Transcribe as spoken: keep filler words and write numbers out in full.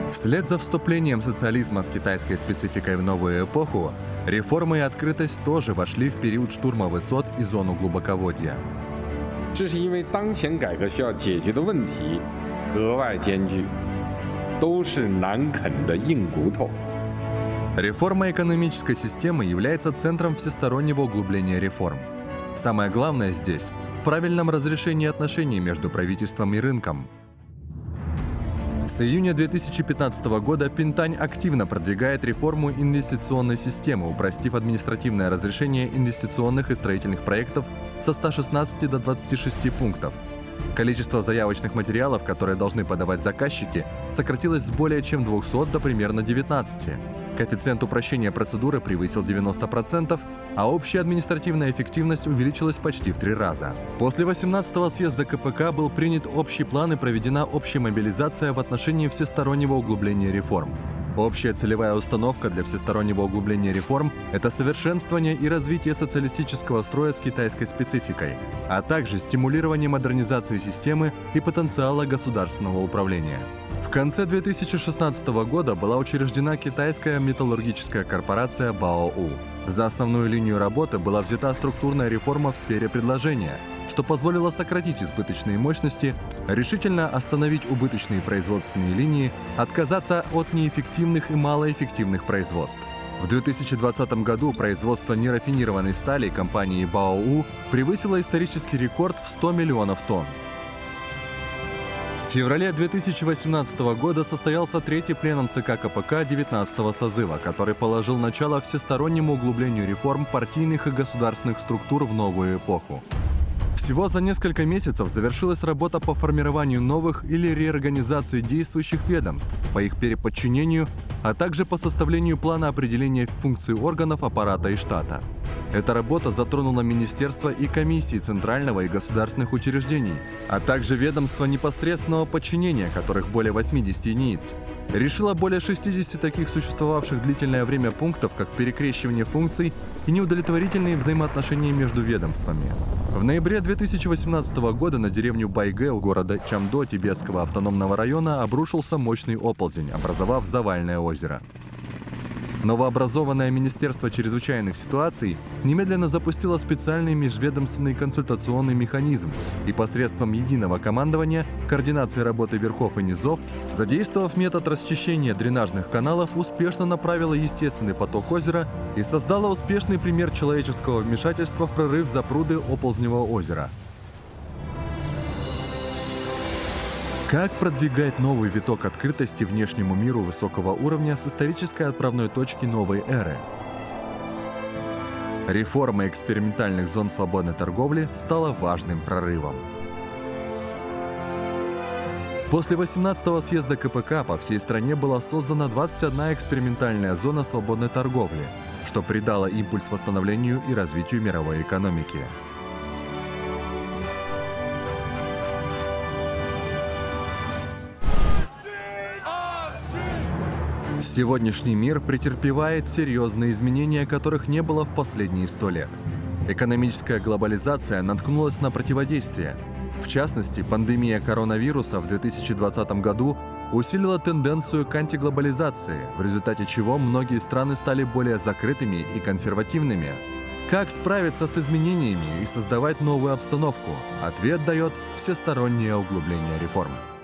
Вслед за вступлением социализма с китайской спецификой в новую эпоху, реформы и открытость тоже вошли в период штурма высот и зону глубоководья. 这是因为当前改革需要解决的问题格外艰巨，都是难啃的硬骨头。 Реформа экономической системы является центром всестороннего углубления реформ. Самое главное здесь – в правильном разрешении отношений между правительством и рынком. С июня две тысячи пятнадцатого года Пинтань активно продвигает реформу инвестиционной системы, упростив административное разрешение инвестиционных и строительных проектов со ста шестнадцати до двадцати шести пунктов. Количество заявочных материалов, которые должны подавать заказчики, сократилось с более чем двухсот до примерно девятнадцати. Коэффициент упрощения процедуры превысил девяносто процентов, а общая административная эффективность увеличилась почти в три раза. После восемнадцатого съезда ка пэ ка был принят общий план и проведена общая мобилизация в отношении всестороннего углубления реформ. Общая целевая установка для всестороннего углубления реформ – это совершенствование и развитие социалистического строя с китайской спецификой, а также стимулирование модернизации системы и потенциала государственного управления. В конце две тысячи шестнадцатого года была учреждена китайская металлургическая корпорация БАОУ. За основную линию работы была взята структурная реформа в сфере предложения, что позволило сократить избыточные мощности, решительно остановить убыточные производственные линии, отказаться от неэффективных и малоэффективных производств. В две тысячи двадцатом году производство нерафинированной стали компании БАОУ превысило исторический рекорд в сто миллионов тонн. В феврале две тысячи восемнадцатого года состоялся третий пленум ЦК ка пэ ка девятнадцатого созыва, который положил начало всестороннему углублению реформ партийных и государственных структур в новую эпоху. Всего за несколько месяцев завершилась работа по формированию новых или реорганизации действующих ведомств, по их переподчинению, а также по составлению плана определения функций органов, аппарата и штата. Эта работа затронула министерства и комиссии центрального и государственных учреждений, а также ведомства непосредственного подчинения, которых более восьмидесяти единиц. Решила более шестидесяти таких существовавших длительное время пунктов, как перекрещивание функций и неудовлетворительные взаимоотношения между ведомствами. В ноябре две тысячи восемнадцатого года на деревню Байгэ у города Чамдо Тибетского автономного района обрушился мощный оползень, образовав завальное озеро. Новообразованное Министерство чрезвычайных ситуаций немедленно запустило специальный межведомственный консультационный механизм и посредством единого командования, координации работы верхов и низов, задействовав метод расчищения дренажных каналов, успешно направило естественный поток озера и создало успешный пример человеческого вмешательства в прорыв запруды оползневого озера. Как продвигать новый виток открытости внешнему миру высокого уровня с исторической отправной точки новой эры? Реформа экспериментальных зон свободной торговли стала важным прорывом. После восемнадцатого съезда ка пэ ка по всей стране была создана двадцать одна экспериментальная зона свободной торговли, что придало импульс восстановлению и развитию мировой экономики. Сегодняшний мир претерпевает серьезные изменения, которых не было в последние сто лет. Экономическая глобализация наткнулась на противодействие. В частности, пандемия коронавируса в две тысячи двадцатом году усилила тенденцию к антиглобализации, в результате чего многие страны стали более закрытыми и консервативными. Как справиться с изменениями и создавать новую обстановку? Ответ дает всестороннее углубление реформ.